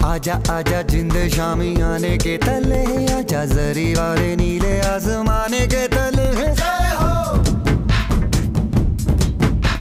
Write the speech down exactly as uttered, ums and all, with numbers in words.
आजा आजा जिंद शामी आने के तले, आजा जरी वाले नीले आसमाने के